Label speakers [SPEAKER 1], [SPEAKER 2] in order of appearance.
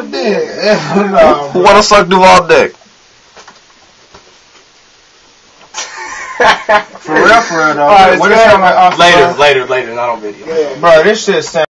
[SPEAKER 1] Duval dick.
[SPEAKER 2] Who wanna suck Duval dick?
[SPEAKER 1] For real though. What is that like?
[SPEAKER 3] Later, not on video.
[SPEAKER 1] Bro, this shit sounds